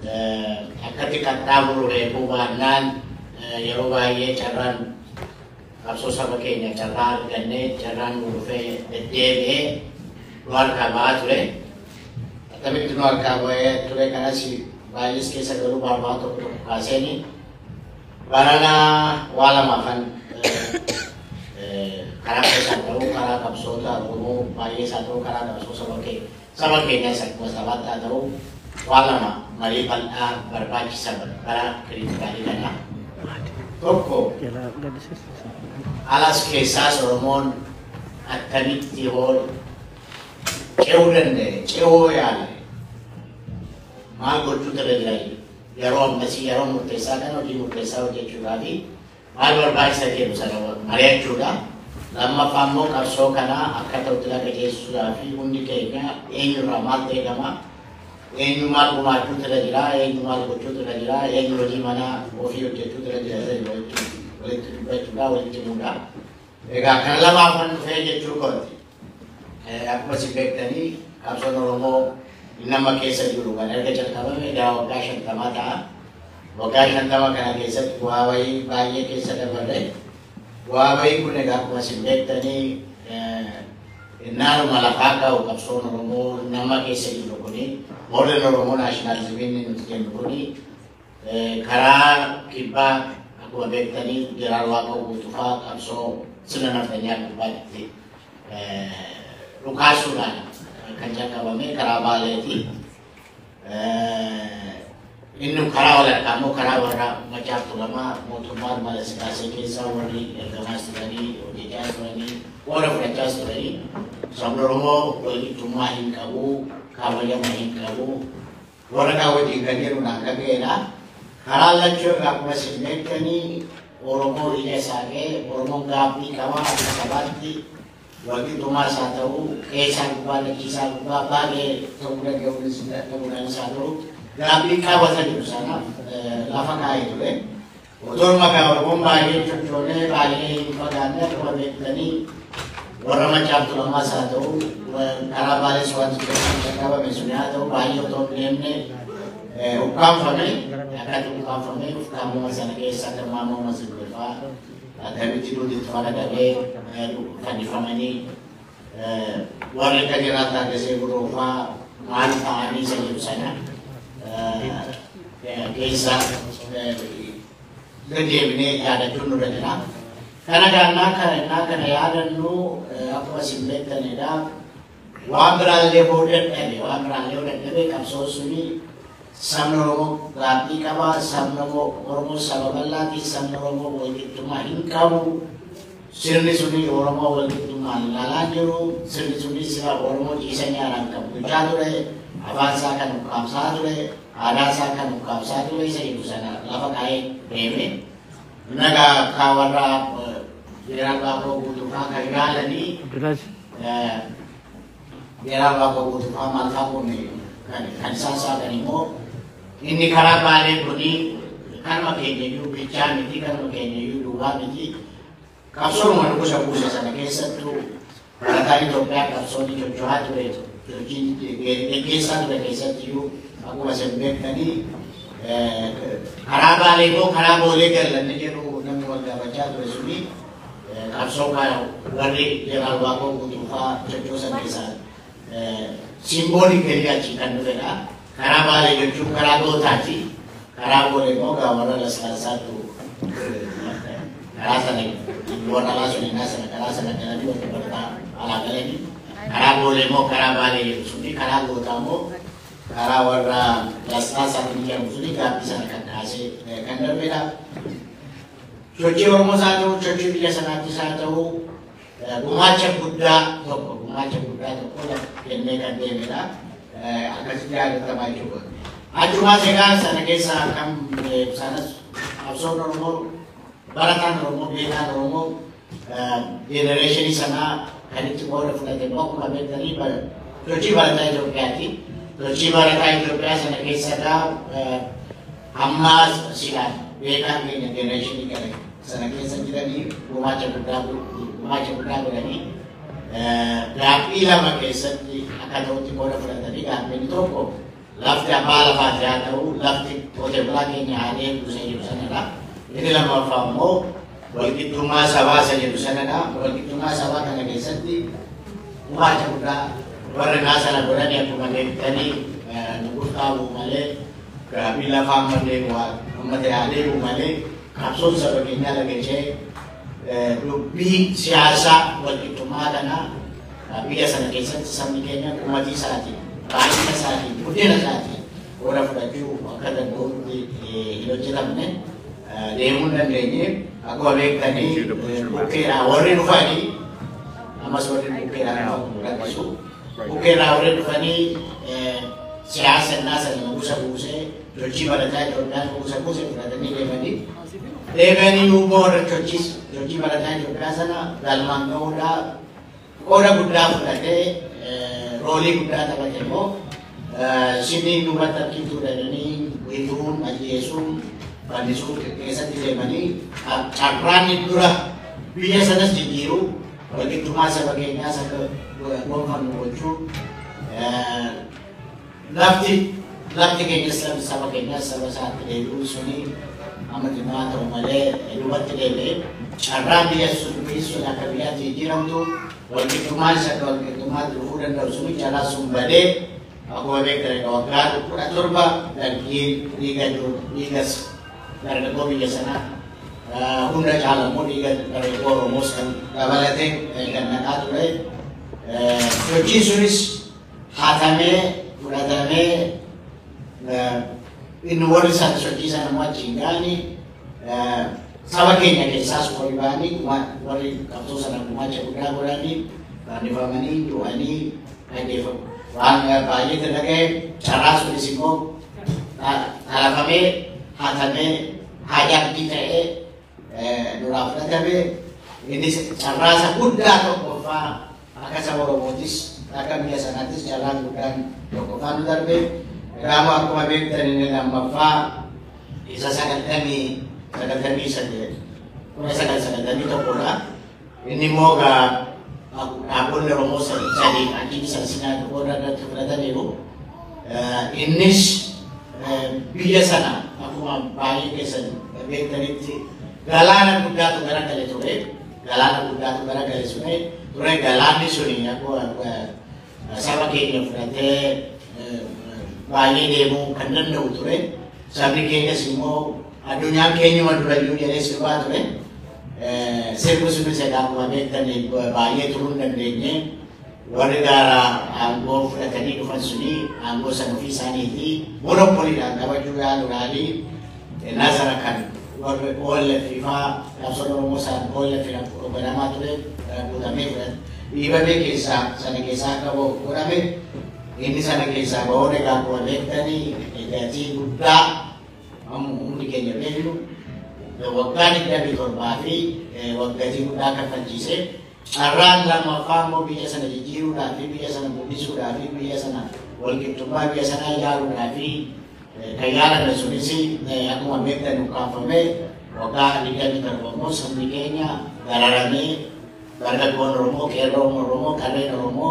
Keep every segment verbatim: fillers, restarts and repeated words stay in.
akkatti qaxxaamuru reefuu baannaan yeroo baay'ee carraan qabsoo saba keenya carraa argannee carraan nu dhufee deddeebi'ee nu harkaa ba'aa ture. Akkamitti nu harkaa ba'ee ture kanas baay'ees keessa garuu barbaa tokko tokko kaaseeni barana waa lamaafan karaa keessaa ta'uu karaa qabsoota Oromoo baay'ee isaa ta'uu karaa qabsoo saba keenya saba keenya isa kuma sabaatti haa ta'uu waa lama marii bal'aa barbaachisan karaa kiriitikaalii kana. Tokko alas keessaas Oromoon akkamitti hool ce'uu danda'e ce'uu yaale maal gochuu jira yeroo ammasii yeroo murteessaa kana hojii murteessaa hojjechuudhaa fi maal barbaachisa jedhu sana mari'achuudha. Lammaffaa immoo qabsoo kana akka ta'utti laga geessuudhaa fi hundi keenya eenyurraa maal eegama eenyu maal gumaachuu jira eenyu maal gochuu jira eenyu hojii manaa ofii hojjechuu jira walitti dubbachuudha walitti himuudha. Egaa kana lamaafan dhufee jechuu kooti. Akkuma isin beektanii qabsoon Oromoo nama keessa jiru kan erga jalqabame egaa waggaa shantamaa ta'a. Waggaa shantama kana keessatti bu'aa bahii baay'ee keessa dabarre. Bu'aa bahii kun egaa akkuma isin beektanii naannuma lafaa ka'u qabsoon Oromoo nama keessa jiru kuni modern Oromoo naashinaalizimiin nuti jennu kuni karaa kibbaa akkuma beektanii Jeneraal Waaqoo Guutufaa qabsoo sirna naftanyaa gubbaatti dhukaasuudhaan kan jalqabame karaa Baaleeti. Inni karaa walakkaa immoo karaa warra Maccaaf Tuulamaa mootummaa Mala Siyaasee keessaa warri ergamaas turanii hojjechaa turanii warra fudhachaas turanii sabni Oromoo walqixxummaa hin qabu kabajamaa hin qabu warra kaa wajjin kan jedhuudhaan kan ga'edha. Karaa lachuu akkuma isin beektanii Oromoo ija isaa ga'e Oromoon gaaffii qaba akka sabaatti walqixxummaa isaa ta'uu keessaa gubbaa lachiisaa gubbaa baay'ee ta'uu danda'uudhaan isaa ta'uu gaaffii qabatanii jiru sana lafa kaa'ee ture. Otoo maqaa Oromoon baay'ee coccoolee baay'ee hin fagaanne akkuma beektanii warra Maccaaf Tuulamaas haa ta'u karaa Baalees wanti jalqabame sun haa ta'u baay'ee otoo hin deemne ukkaanfame akkatti ukkaanfame ukkaanfama sana keessa tilmaamoo Masirreeffaa akkamitti duuditti fagadamee fannifamanii warri Kajiraa Taaddasaa Birruufaa maal ta'anii isa jiru sana keessa deddeebinee yaadachuun nurra jira. Kana gaannaa kana kana yaadannu akkuma isin beektanidha. Waan biraallee hoo dadhabe waan biraallee hoo dadhabe qabsoon suni sabni Oromoo gaaffii qaba. Sabni Oromoo saba bal'aati. Sabni Oromoo walqixxummaa hin qabu. Sirni suni Oromoo walqixxummaan ilaalaa jiru. Sirni suni sira Oromoo ciisanii haaraan qabu gochaa ture. Afaan isaa kan ukkaamsaa ture. Aadaa isaa kan ukkaamsaa ture. Isa jedhu sana lafa kaa'ee deeme. Nagaa kaawarraa Jeneraal Waaqoo Guutufaa kan ilaalanii Jeneraal Waaqoo Guutufaa maal fa'aa kun kan isaan saaxan immoo inni karaa Baalee kuni kanuma keenyayyuu bichaa miti kanuma keenyayyuu duwwaa miti qabsooma gosa gosa sana keessattuu barataan Itoophiyaa qabsoonni socho'aa ture geggeessaa ture keessattiyyuu akkuma isin beektanii karaa Baalee moo karaa Boolee gallanne jedhu namni wal gaafachaa ture suni qabsoo kana warri Jeneraal Waaqoo Guutufaa sochoosan keessaa simboolii achi kan dhufedha. Karaa Baalee jechuun karaa gootaati. Karaa Boolee immoo warra Laslaasaatu karaa sana warra Laasoneenaa sana karaa sana galanii wanta barataa alaa galanii. Karaa Boolee immoo karaa Baalee jedhu suni karaa gootaa immoo karaa warra Laslaasaatu jedhamu suni gaaffii sana kan kaasee kan darbedha. Sochii Oromoos haa ta'u sochii biyya sanaattis haa ta'u gumaacha guddaa tokko gumaacha guddaa tokko jennee kan deemedha. Akkasitti yaadatamaa jechuudha. Achumaa egaa sana keessaa kan sanas qabsoon Oromoo barataan Oromoo beekaan Oromoo jenereeshinii sanaa kan itti qooda fudhate immoo akkuma beektanii sochii barataa Itoophiyaati. Sochii barataa Itoophiyaa sana keessadhaa ammaa silaan beekaan keenya jenereeshinii kana sana keessa jiranii gumaacha guddaa gumaacha guddaa godhanii gaaffii lama keessatti akka ta'utti qooda fudhatanii gaaffiin tokko lafti abbaa lafaati haa ta'u lafti qotee bulaa keenya haalee buusee jiru sanadha. Inni lammaffaa immoo walqixxummaa sabaa isa jedhu sanadha. Walqixxummaa sabaa kana keessatti gumaacha guddaa warri naa sana godhanii akkuma beektanii nu gurtaa'uu malee gaabii lafaan malee uummata yaadee'uu malee qabsoon saba keenyaa dhageenyee dubbii siyaasaa walqixxummaa kana biyya sana keessatti sabni keenya ummatii isaatiin baay'ina isaatiin guddina isaatiin warra fudhachuu akka danda'utti hin hojjetamne deemuu hin dandeenye akkuma beektanii bukkeedhaa warri dhufanii ammas warri bukkeedhaa rakkisu bukkeedhaa warri dhufanii siyaasa innaa sana buusa buusee sochii barataa Itoophiyaan buusa buuse fudhatanii deemanii deemanii immoo warra sochiis sochii barataa Itoophiyaa sana galmaan ga'uudhaa qooda guddaa fudhatee roolii guddaa taphate immoo sinii duubatti harkiftuu dandanii hidhuun ajjeesuun fannisuun keessatti deemanii carraan dura biyya sanas jijjiiruu walqixxummaa saba keenyaas akka gonfannu gochuu lafti lafti keenyas saba keenyas saba isaatti deebi'uu suni ammatinaa ta'u malee duubatti deebi'ee carraan biyya sun akka biyyaatti jijjiiramtu walqixxummaan isa akka walqixxummaatti dhufuu danda'u suni jalaa sun badee akkuma beektan waggaa kudha torba dalgii dhiiga dhiigas dargaggoo biyya sanaa hunda caalammoo dhiiga dargaggoo Oromoos kan dabalatee kan naqaa ture. Sochiin sunis haatamee fudhatamee inni warri sana sochii sana immoo achi hin gaane saba keenya keessaas warri ba'anii warri qabsoo sana gumaacha guddaa godhanii fannifamanii du'anii dhaggeeffamu. Waan baay'ee dalagee carraa sunis immoo dhalafamee haatamee hajaabdii ta'ee duraa fudhatamee innis carraa isa guddaa tokkoffaa akka saba Oromootis akka biyya sanaattis carraan guddaan tokkoffaa nu darbee Rama akkuma beektan inni lammaffaa isa sagaltamii sagaltamii saddeet kuma sagal sagaltamii tokkodha. Inni immoo dhaabonni Oromoo sadii achiin isa sinaa tokkodha irratti fudhataniiru. Innis biyya sana akkuma baay'ee keessan beektanitti galaana guddaatu garagale ture. Galaana guddaatu garagale ture. Ture galaanni suni akkuma saba keenya fudhatee baay'ee deemuu kan danda'u ture. Sabni keenyas immoo addunyaan keenyuma durayyuu jedhee sirbaa ture. Sirbi sunis egaa akkuma beektan baay'ee turuu hin dandeenye. Warri gaara aangoo fudhatanii dhufan suni aangoo sana ofii isaaniitii monopoliidhaan qabachuu yaaluudhaanii nasara kan warri O L F faa qabsoon Oromoo isaan O L F godhamaa ture guutamee dhiibamee keessaa sana keessaa akka godhame. Ini sana kisah bahwa mereka kuat tadi gaji muda, mungkin kenyanya begitu. Waktu kita dihormati, waktu gaji muda kan penjise. Aran lama kamu biasa sana jiru, tapi biasa sana budisu, tapi biasa sana walaupun cuma biasa sana jalan, tapi kayaran dan sunisi, aku ambil dan ukafame, waktu kita diterima semikirnya, gararane, garga kuan romo, kero romo, romo, kare romo,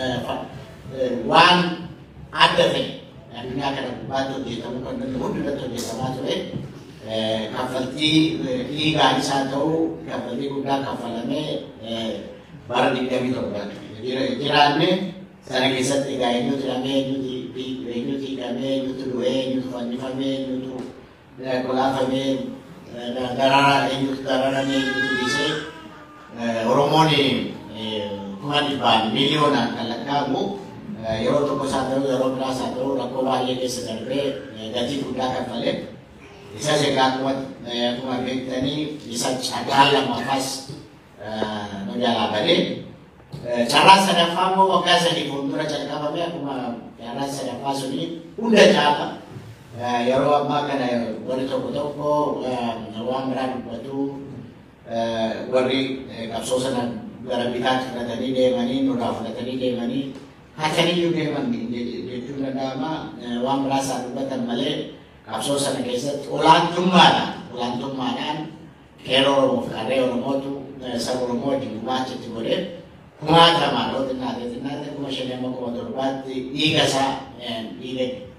waan adda ta'e addunyaa kana gubbaatti hojjetamuu kan danda'u hundatti hojjetamaa ture. Kaffaltii dhiigaan isaa ta'uu kaffaltii guddaa kaffalamee bara digdamii torban jiraanne sana keessatti egaa eenyutu hidhamee eenyutu hidhamee eenyutu du'ee eenyutu fannifamee eenyutu kolaafamee darara eenyutu dararamee eenyutu dhiisee Oromoon kuma dhibbaan miliyoonaan kan lakkaa'amu yeroo tokko isaa ta'uu yeroo biraa isaa ta'uu rakkoo baay'ee keessa darbee gatii guddaa kaffalee isa egaa akkuma beektanii isa carraa lammaffaas nu jalaa badee carraa sadaffaa immoo waggaa sadii fuuldura jalqabame akkuma carraa sadaffaa suni hunda caala yeroo ammaa kana warri tokko tokko waan biraa dubbatu warri qabsoo sana gara bitaatti fudhatanii deemanii nurraa fudhatanii deemanii hataniyyuu deeman jechuun danda'ama. Waan biraa isaan dubbatan malee qabsoo sana keessatti olaantummaadhaan olaantummaadhaan qeerroo Oromoof qarree Oromootu saba Oromoo wajjin gumaachetti godhee kumaatamaan yoo xinnaate xinnaate kuma shanii amma kuma torbaatti dhiiga isaa dhiiga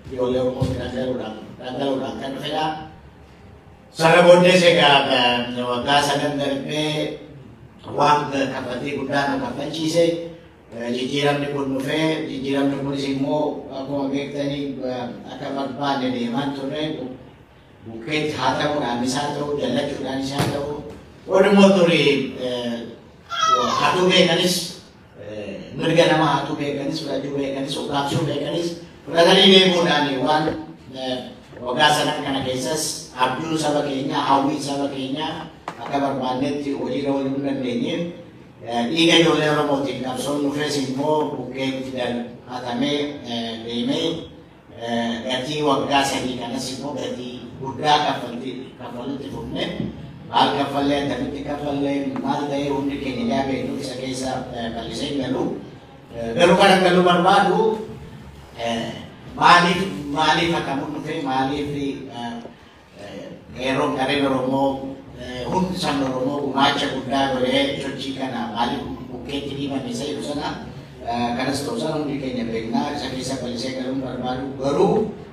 ijoollee Oromoo dhangaluudhaan dhangaluudhaan kan dhufedha. Sana booddees egaa waggaa sadan darbee waan kaffaltii guddaa nu kaffalchiise jijjiiramni kun dhufee jijjiiramni kunis immoo akkuma beektanii akka barbaanne deemaan turre bukkeetti haa ta'uudhaanis haa ta'u dallachuudhaanis haa ta'u walumaa turii hatuu beekanis mirga namaa hatuu beekanis fudhachuu beekanis ukkaamsuu beekanis fudhatanii deemuudhaan waan waggaa sadan kana keessas abjuu saba keenyaa hawwii saba keenyaa akka barbaannetti hojiirra oolchuu hin dandeenyeef dhiiga ijoollee Oromootiin qabsoon dhufees immoo bukkeetti hatamee deemee gatii waggaa sadii kanas immoo gatii guddaa kaffallutti fufne maal kaffallee akkamitti kaffallee maal ta'ee hundi keenya yaa beeknu isa keessa bal'isee galu garuu kan galuu barbaadu maaliif maaliif akkamuun dhufee maaliif qeerroon qareen Oromoo hundi san Oromoo gumaacha guddaa godhee sochii kana maaliif bukkeetti dhiibame isa jedhu sana kanas ta'u sana hundi keenya beeknaa isa keessa bal'isee galuun barbaadu garuu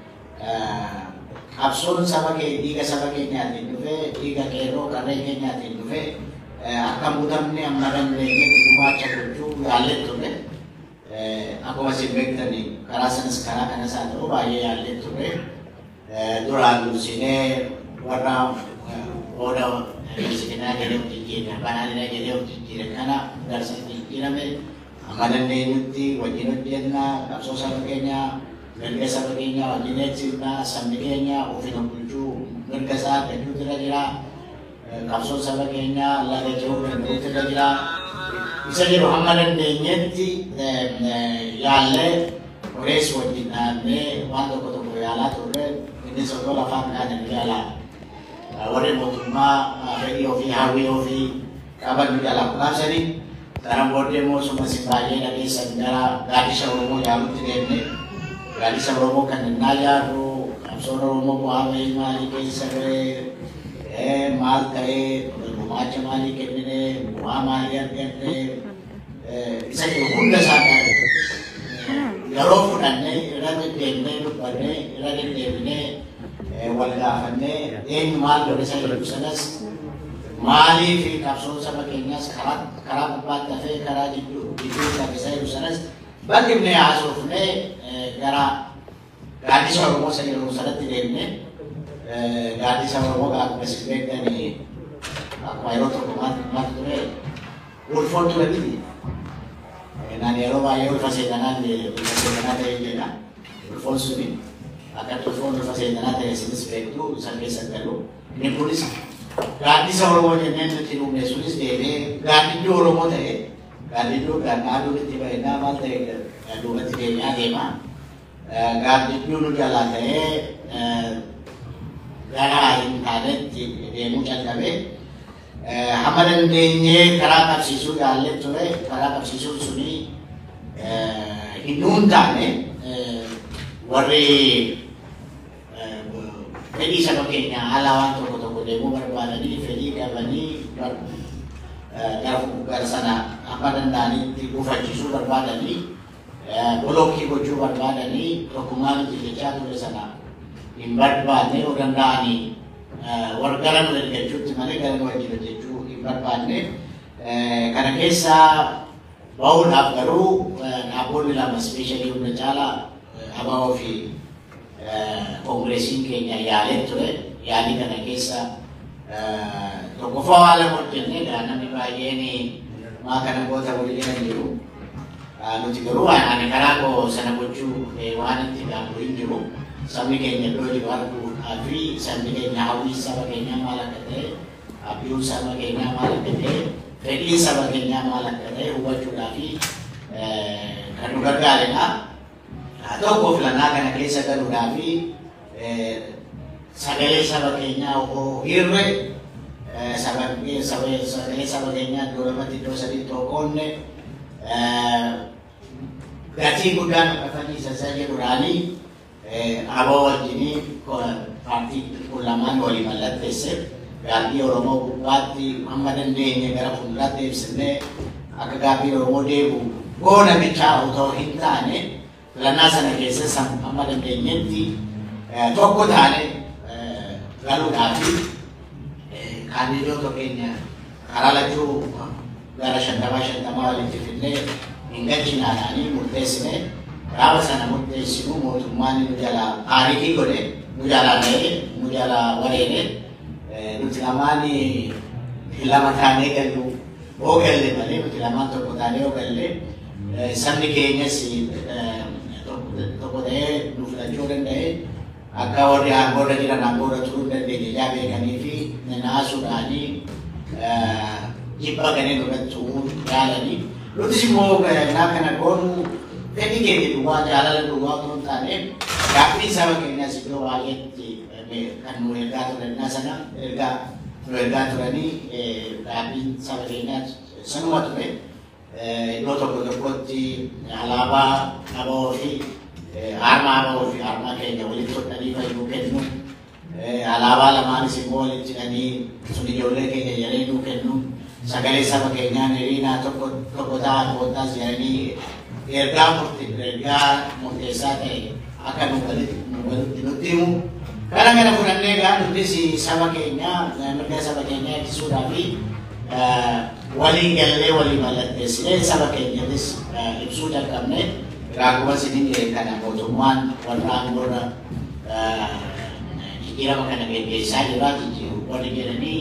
qabsoon saba keenya dhiiga saba keenyaatiin dhufee dhiiga qeerroo qarree keenyaatiin dhufee akka muutamne amma dandeenyetti gumaacha gochuu yaallee ture. Akkuma isin beektanii karaa sanas karaa kanas haa ta'u baay'ee yaallee ture. Duraan dursinee warra oda miskinaa jedhee jijjiirre banaanina jedhee jijjiirre kana garsa jijjiirame amma dandeenyutti wajjin hojjennaa qabsoo saba keenyaa mirga saba keenyaa wajjin eegsifnaa sabni keenya ofiin bulchuu mirga isaa argachuutu irra jira qabsoo saba keenyaa laga jiruu danda'uutu irra jira isa jedhu hamma dandeenyetti yaallee orees wajjin dhaabnee waan tokko tokko yaalaa turre innis otoo lafaan kaadhan yaalaa warri mootummaa fedhii ofii hawwii ofii qaban jalaa kunaamsanii sana booddee immoo sumas baay'ee dhageessan gara gaaddisa Oromoo yaalutti deemne gaaddisa Oromoo kan innaa yaadu qabsoon Oromoo bu'aa bahii maalii keessa ga'ee maal ta'ee gumaacha maalii kennine bu'aa maalii argatte isa jiru hunda isaa yeroo fudhannee irra deddeebinee dubbannee irra deddeebinee wal gaafannee eenyu maal godhe isa jedhu sanas maalii fi qabsoon saba keenyaas karaa gubbaatti hafee karaa jidduu tafe isa jedhu sanas bal'ifnee haasofnee gara gaaddisa Oromoo isa jedhamu sanatti deemnee gaaddisa Oromoo akkuma isin beektanii akkuma yeroo tokko maal ture ulfoon ture miti. Nani yeroo baay'ee ulfa seetanaan ulfa seetanaa ta'ee jedha ulfoon suni akka ulfoon ulfa seetanaa ta'e isinis beektu isaan keessa galu inni kunis gaaddisa Oromoo jenneen nuti uumne sunis deemee gaaddidduu Oromoo ta'e gaaddidduu aduun itti bareedaa maal ta'e duubatti deemaa deema gaaddidduu nu jalaa ta'ee gara hin taanetti deemuu jalqabe hamma dandeenyee karaa qabsiisuu yaallee ture karaa qabsiisuun suni hinduun taane warri fedhii saba keenyaa alaa waan tokko tokko deemuu barbaadanii fedhii qabanii gara sana hamma danda'anitti gufachiisuu barbaadanii bolokkii gochuu barbaadanii tokkummaa nuti jechaa ture sana hin barbaadne yoo danda'anii wargara nu ergachuutti malee gara nu wajjin hojjechuu hin barbaadne kana keessaa bahuudhaaf garuu dhaabonni lama ispeeshaalii hunda caalaa ABO fi koongireesiin keenya yaalee ture yaalii kana keessa tokkoffaa waa lama hojjennee namni baay'een maa kana goota walii jiran jiru nuti garuu ani karaa koo sana gochuu waan itti gaafuu hin jiru sabni keenya iddoo jiru arguu fi sabni keenya hawwii saba keenyaa maal akka ta'e abjuun saba keenyaa maal akka ta'e fedhiin saba keenyaa maal akka ta'e hubachuudhaa fi kan nu gargaaredha. Tokko filannaa kana keessa galuudhaa fi sagalee saba keenyaa osoo hirre sagalee saba keenyaa iddoo lamatti iddoo sadii tokkoonne gatii guddaan akkafanii isa jedhuudhaanii ABO wajjinii paartii kun lamaan walii mallatteesse gaaffii Oromoo gubbaatti hamma dandeenye gara fuulduraatti ibsannee akka gaaffii Oromoo deebi'u goona bichaa otoo hin taane filannaa sana keessa amma dandeenyetti tokko taane galuudhaaf kaandidoota keenya karaa lachuu gara shantamaa shantamaa walitti fidnee hin galchinaadhaanii murteessine gaafa sana murteessinu mootummaan nu jalaa taarikii godhe nu jalaa ga'e nu jalaa wareene nuti lamaan lama taanee gallu oo galle malee nuti lamaan tokko taanee oo galle sabni keenyas tokko ta'ee nu filachuu danda'e akka warri aangoorra jiran aangoorra turuu dandeenye ijaa beekanii fi naasuudhaanii jibba ganee nurratti uumuu yaalanii nutis immoo naa kana goonu fedhii keenya duwwaa jaalala duwwaa otoo hin taane gaaffii saba keenyas iddoo baay'eetti kan nu ergaa turannaa sana ergaa nu ergaa turanii gaaffii saba keenyaas sanuma ture iddoo tokko tokkotti alaabaa aboo fi harma aboo fi harma keenya walitti hodhanii fayyuu kennu alaabaa lamaanis immoo walitti hidhanii sun ijoollee keenya yeree nuu kennu sagalee saba keenyaan hiriinaa tokko tokko ta'an boodaas jedhanii ergaa ergaa murteessaa ta'e akka nu walitti nutti himu kana kana fudhannee egaa nutis saba keenya mirga saba keenyaa ittisuudhaa fi walii gallee walii mallatteessinee saba keenyattis ibsuu jalqabne akkuma isiniin jedhe kana mootummaan warra aangoorra jijjiirama kana gaggeessaa jira warri jedhanii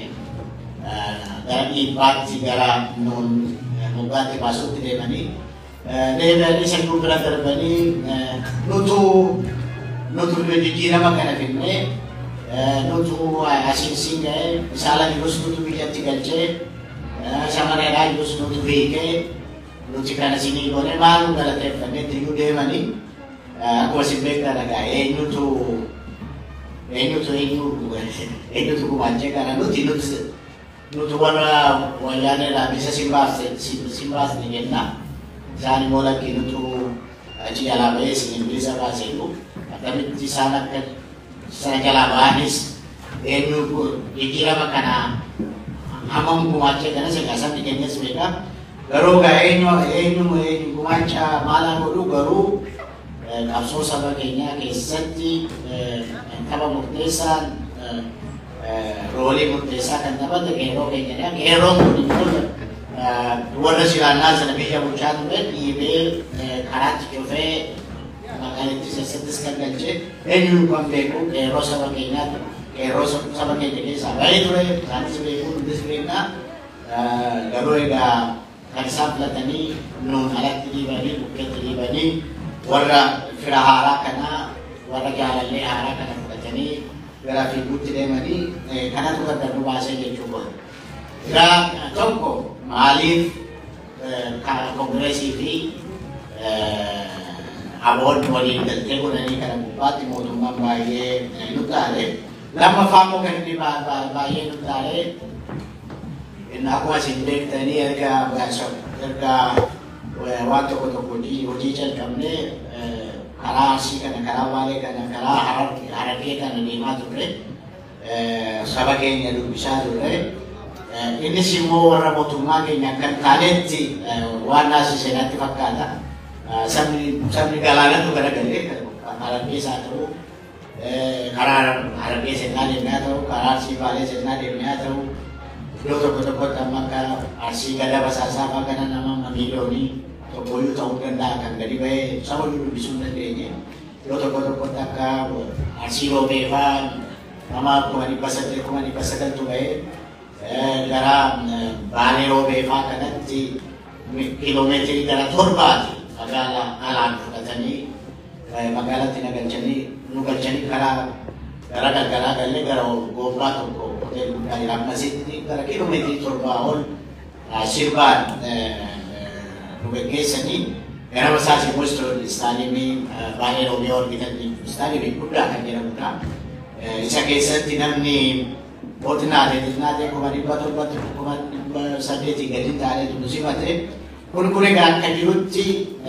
gara dhiibbaatti gara nuun moggaatti baasuutti deemanii deebi'anii sayyuu bira darbanii nutu nutu jijjiirama kana fidnee nutu asiinsiin ga'ee isaala jirus nutu biyyatti galchee shamareedhaa jirus nutu beekee nuti kana isinii goone maaluu galateeffanneetti iyyuu deemanii akkuma isin beektaa dhagaa eenyutu eenyutu eenyutu gumaachee kana nuti nuti nuti warra wayyaaneedhaa bisa simbaasne jenna isaan immoo lakkii nutu achi jalaa ba'ee isin bilisa baaseetu akkamitti isaan akka sana jalaa ba'anis eenyu jijjiirama kana hamam gumaachee kana segaa sabni keenyas beekaa garuu gaa eenyu eenyu eenyu gumaacha maalaan godhu garuu qabsoo saba keenyaa keessatti tapha murteessaan roolii murteessaa kan taphate qeerroo keenyadha. Qeerroon kun immoo warra silaannaa sana biyya bulchaa ture dhiibee karaatti cufee magaalattii keessattis kan galchee eenyu kan beeku qeerroo saba keenyaati. Qeerroo saba keenya keessaa baay'ee ture isaanis beekuu nutis beeknaa garuu egaa kan isaan filatanii nuun alatti dhiibanii bukkeetti dhiibanii warra fira haaraa kanaa warra jaalallee haaraa kana fudhatanii gara fiiguutti deemanii kanatu gargar nu baasee jechuudha. Egaa tokko maaliif kongireesii fi aboon waliin galtee godhanii kana gubbaatti mootummaan baay'ee nu taale lammaffaa immoo kan inni baay'ee nu taale akkuma isin beektanii erga erga waan tokko tokko hojii jalqabnee karaa Arsii kana karaa Baalee kana karaa Harargee kana deemaa turre saba keenya dubbisaa turre innis immoo warra mootummaa keenya akka taanetti waan naasise natti fakkaata sabni sabni galaanatu garagalee Harargees haa ta'u karaa Harargee seenaa deemnee haa ta'u karaa Arsii Baalee seenaa deemnee haa ta'u iddoo tokko tokkotti amma akka Arsii Gadaa Basaasaa fa'aa kana nama miiliyoonii tokkoyyuu ta'uu danda'a kan gadi ba'ee sababii dubbisuu hin dandeenye iddoo tokko tokkotti akka Arsii Roobee fa'aa nama kuma dhibba saddeet kuma dhibba sagaltu ba'ee gara Baalee Roobee fa'aa kanatti kiiloomeetirii gara torbaati magaalaa alaan fudhatanii magaalatti na galchanii nu galchanii karaa gara galgalaa gallee gara goobbaa tokko hotel guddaa jira ammasitti gara kiiloomeetirii torbaa ol sirbaan nu gaggeessanii gara Basaas immoo istaadiyeemii Baalee Roobee argitanii istaadiyeemii guddaa kan jedhamudha. Isa keessatti namni mootinaalee xinnaalee kuma dhibba torbatti kuma dhibba saddeetii gadi taa'ee nu simate kun kun egaa akka jirutti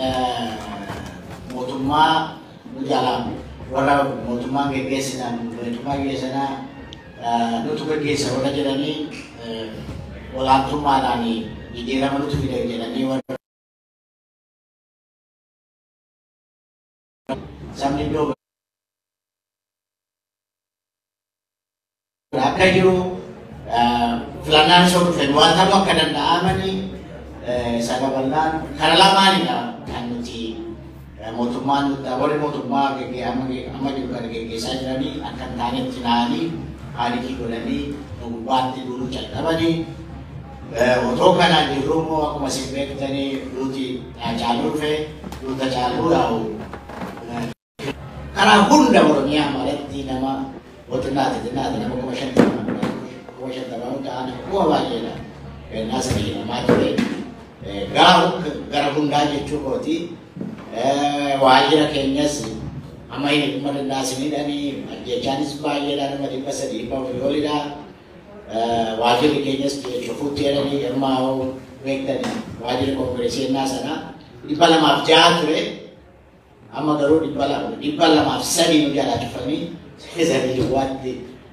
mootummaa nu jalaa warra mootummaan gaggeessinaan mootummaa gaggeessanaa nutu gaggeessa warra jedhanii olaantummaadhaan jijjiirama nutu fide jedhanii warra sabni iddoo akka jiru filannaan isa dhufe waantamu akka danda'amanii sana bal'aan kana lamaanidha kan nuti mootummaan warri mootummaa amma jiru kana geggeessaa jiranii akka hin taanetti naanii haalitii godhanii gubbaatti duuluu jalqabanii otoo kanaan jirru immoo akkuma isin beektanii duuti caaluu dhufe duuta caaluu yaa'u karaa hunda Oromiyaa malatti nama wotunaati dinaati nama kuma shantama kuma shantama ta'an kuma baay'eedha kennaa sana jedhamaa ture gara hundaa jechuu kooti waajjira keenyas amma dhimma dandaasinidhanii jechaanis baay'eedha nama dhibba sadii dhibba afurii olidha waajjirri keenyas cufuutti jedhanii hirmaa'uu beektanii waajjirri koongireesii ennaa sana dhibba lamaaf ja'a ture amma garuu dhibba lamaaf sadii nu jalaa cufanii sanii duwwaatti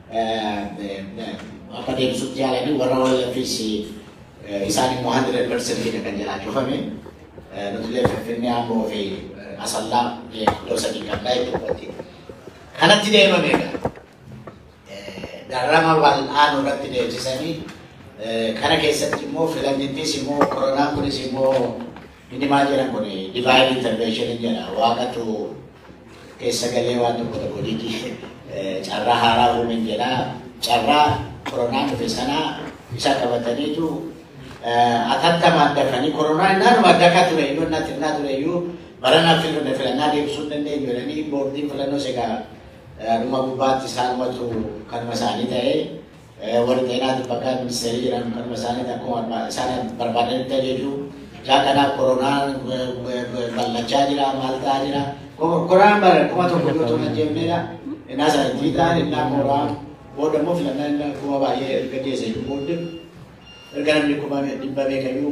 akka deebisuutti yaalanii warra wallafis isaan immoo hundred percent kan jalaa cufame nutillee Finfinnee Amboo fi Asallaa iddoo sadii qabnaa itti kanatti deemameedha. Darrama bal'aan irratti deebisanii kana keessatti immoo filannittis immoo koronaan kunis immoo inni maal jedhan kun divine intervention jedha waaqatu keessa galee waan tokko tokko dhiitii carraa haaraa uumen jedha carraa koronaan dhufe sana isa qabataniitu atattamaan dafanii koronaan naanuma addakaa ture iyyuu natti innaa ture iyyuu baranaa filannoo filannaa deebisuu hin dandeenyu jedhanii boordiin filannoo segaa dhuma gubbaatti isaanumatu kanuma isaanii ta'ee warri xeenaatti bakka ministeerii jiran kanuma isaanii akkuma isaan barbaadanitti jechuu jaa kanaaf koronaan bal'achaa jira maal ta'aa jira koronaan bara kuma tokko yoo ta'u najjeefneedha innaa isaaniitii ta'an innaa koronaan booda immoo filannaa innaa kuma baay'ee erga geesse iyyuu booddee erga namni kuma dhibba beekayyuu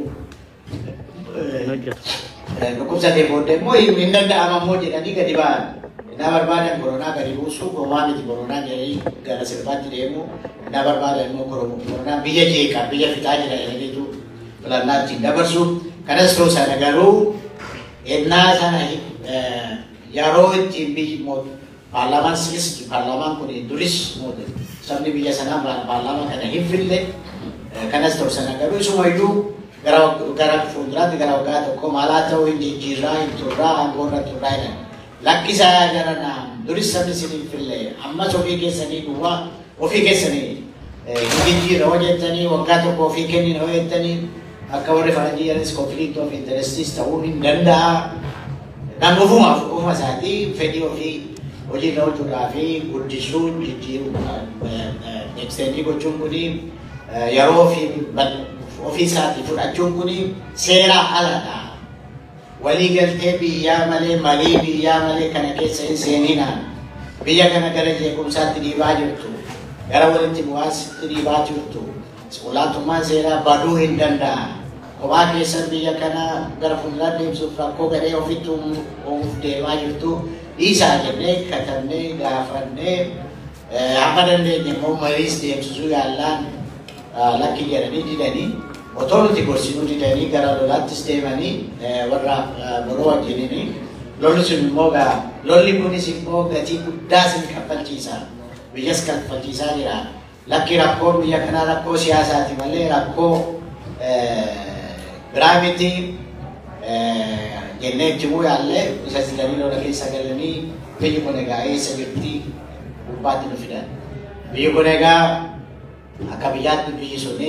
dhukkubsatee booddee immoo hin danda'ama immoo jedhanii gadi ba'an. Ina barbaadan koronaa gadi buusuu homaa miti koronaa jedhanii gara sirbaatti deemu ina barbaadan immoo koronaa biyya jeeqaa biyya fixaa jira jedhaniitu filannaa ittiin dabarsu kanas ta'uu sana garuu ennaa sana yeroo ittiin biyyi paarlaamaan silis paarlaamaan kun duris sabni biyya sanaa paarlaamaa kana hin fille kanas ta'uu sana garuu isuma iyyuu gara fuulduraatti gara waggaa tokko maalaa ta'uu hin jijjiirraa hin turraa aangoorra turraa jedhan. Lakkisa jarana duris sabni sinin fille amma ofii keessanii duwwaa ofii keessanii hojii hojjetanii waggaa tokko ofii kennin hojjetanii akka warri faranjii jedhanis conflict of interests ta'uu hin danda'a. Kan ofumaaf ofuma isaatii fedhii ofii hojii irra hojjechuudhaa fi guddisuun jijjiiruu extendii gochuun kuni yeroo ofii isaatii fudhachuun kuni seera aladha. Walii galtee biyyaa malee malii biyyaa malee kana keessa hin seeninaan biyya kana gara jeequmsaatti dhiibaa jirtu gara walitti bu'aatti dhiibaa jirtu olaantummaan seeraa baduu hin danda'a. Kophaa keessan biyya kana gara fuulduraatti deemsuuf rakkoo gadhee ofitti uumuuf deemaa jirtu dhiisaa jennee katabnee gaafannee hamma dandeenye immoo mariis deemsisuu yaallaan lakki jedhanii didanii otoo nuti gorsinuu didanii gara lolaattis deemanii warra boroo wajjinini lolli sun immoo gaa lolli kunis immoo gatii guddaa sin kaffalchiisa biyyas kaffalchiisaa jira. Lakki rakkoon biyya kanaa rakkoo siyaasaati malee rakkoo biraa miti jennee himuu yaallee isa silanii lola keessa galanii biyyi kun egaa eessa jirti gubbaatti nu fidan. Biyyi kun egaa akka biyyaatti biyyi suni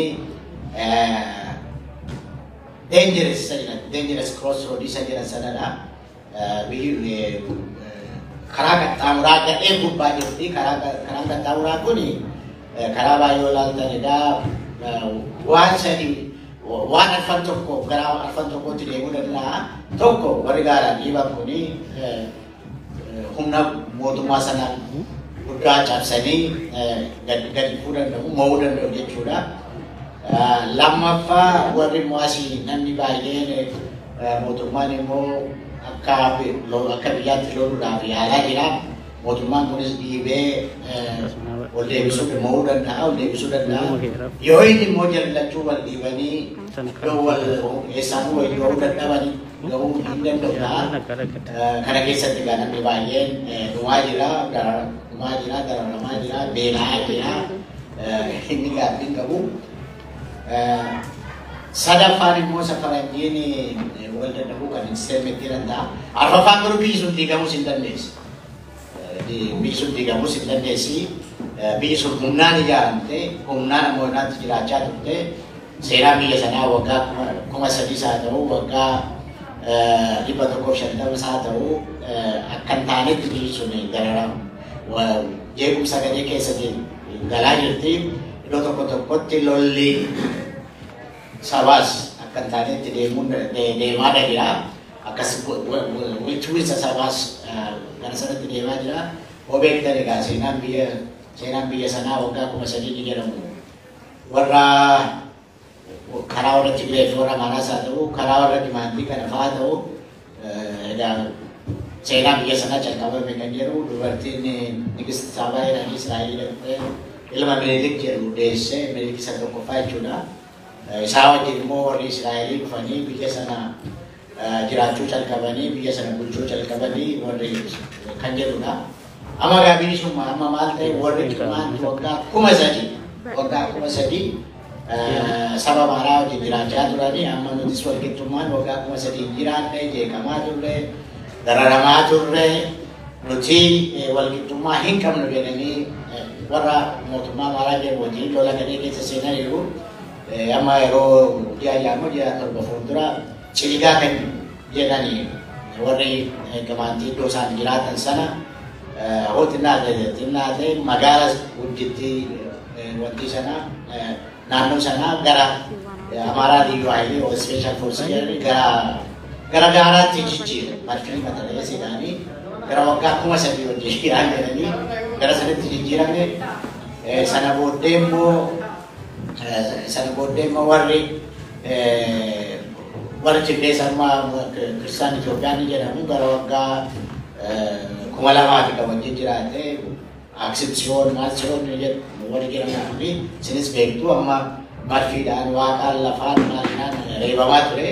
dangerous sana dangerous crossroad isa jedhan sanadha. Biyyi karaa qaxxaamuraa gadhee gubbaa jirti. Karaa qaxxaamuraa kuni karaa baay'ee olaaltan egaa waan sadii waan arfan tokko gara arfan tokkotti deemuu danda'a. Tokko warri gaaraan dhiiban kuni humna mootummaa sanaan guddaa cabsanii gadi fuu danda'u mo'uu danda'u jechuudha. Lammaffaa warri immoo asii namni baay'een mootummaan immoo akka akka biyyaatti loluudhaaf yaalaa jira. Mootummaan kunis dhiibee ol deebisuu dhimmoo danda'a, ol deebisuu danda'a. Yoo inni immoo jallachuu wal dhiibanii yoo wal eessaan wayii yoo dadhabanii gahuu hin danda'udha. Kana keessatti kan namni baay'een dhumaa jira, dhumaa jira, dararamaa jira, beelaa jira. Inni gaaffiin qabu. Sadaffaan immoo safaranjiin wal dadhabuu kan hin seermetti danda'a. Arfaffaan garuu biyyi sun diigamuus hin dandeessi. Biyyi sun diigamuus hin dandeessi. Biyyi sun humnaan ijaaramte, humnaan ammoo naatti jiraachaa turte. Seenaa biyya sanaa waggaa kuma sadiis haa ta'u, waggaa dhibba tokkoof shantamas haa ta'u, akka hin taanetti biyyi sun dararamu. Jeequmsa gadee keessa galaa jirti. Iddoo tokko tokkotti lolli sabaas akka hin taanetti deemaadha jira. Akkas walitti bu'iinsa sabaas gara sanatti deemaa jira. Hoo beektan egaa seenaan biyya seenaan biyya sanaa waggaa kuma sadii ni jedhamu. Warra karaa warra Tigree fi warra Amaaraas haa ta'u, karaa warra Dimaantii kana fa'aa ta'u, egaa seenaa biyya sanaa calqabame kan jedhu dubartiin Nigist Saabaa jedhamti Israa'el dhaqxee ilma Minilik jedhu deessee Minilik isa tokkoffaa jechuudha. Isaa wajjin immoo warri Israa'elii dhufanii biyya sana jiraachuu calqabanii, biyya sana bulchuu calqabanii warri kan jedhudha. Amma egaa biyyi sun amma maal ta'e warri Tigree waggaa kuma sadii waggaa kuma sadii saba Amaaraa wajjin jiraachaa turanii amma nutis walqixxummaan waggaa kuma sadii jiraanne jeeqamaa turre, dararamaa turre, nuti walqixxummaa hin qabnu jedhanii warra mootummaa Amaaraa jedhu wajjin lola gadee keessa seenaniiru. Amma yeroo ji'a jaarmoo ji'a torba fuuldura ciligaa kan jedhanii warri Dimaantii iddoo isaan jiraatan sana hoo xinnaa ta'e xinnaa ta'e magaala gudditti wanti sana naannoo sana gara Amaaraa Liyyuu Hayilee oo Special Force jedhanii gara gara gaaraatti jijjiire marfii mata ta'ee seedhaanii gara waggaa kuma sadii wajjin jiraan jedhanii gara sanatti jijjiiramne. Sana booddee immoo sana booddee immoo warri warri Tigree sarmaa Kiristaan Itoophiyaan jedhamu gara waggaa kuma lamaa fi wajjin jiraate aksipsiyoon maalsiyoon jedhu warri jedhamu fi isinis beektu amma marfiidhaan waaqaan lafaan maalinaan reebamaa ture.